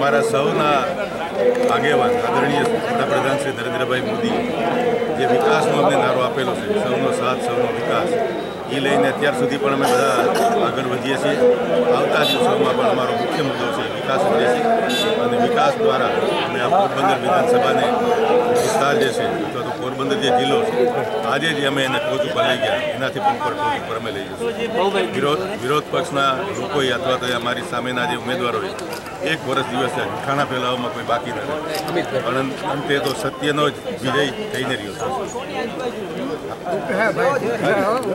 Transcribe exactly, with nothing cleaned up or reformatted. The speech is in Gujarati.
અમારા સૌના આગેવાન આદરણીય વડાપ્રધાન શ્રી નરેન્દ્રભાઈ મોદીએ જે વિકાસનો અમને નારો આપેલો છે, સૌનો સાથ સૌનો વિકાસ, એ લઈને અત્યાર સુધી પણ અમે બધા આગળ વધીએ છીએ. આવતા દિવસોમાં પણ અમારો મુખ્ય મુદ્દો છે વિકાસ જ રહેશે અને વિકાસ દ્વારા અમે આ પોરબંદર વિધાનસભાને વિસ્તાર જે છે અથવા તો પોરબંદર જે જિલ્લો છે આજે જે અમે એને ટોચ ઉપર લઈ ગયા એનાથી પણ ઉપર ટોચ ઉપર અમે લઈ જઈશું. વિરોધ વિરોધ પક્ષના લોકોએ અથવા તો અમારી સામેના જે ઉમેદવારોએ એક વર્ષ દિવસે ખાણા ફેલાવવામાં કોઈ બાકી નથી, પણ અંતે તો સત્યનો જ વિજય થઈને રહ્યો છે.